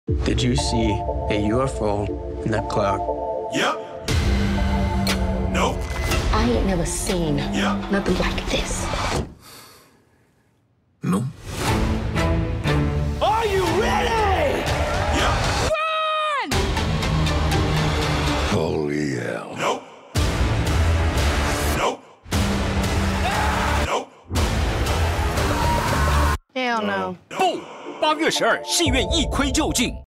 Did you see a UFO in that cloud? Yep. Nope. I ain't never seen nothing like this. No. Are you ready? Yep. Run! Holy hell. Nope. Nope. Nope. Hell no. 不，8月12日，戏院一窥究竟。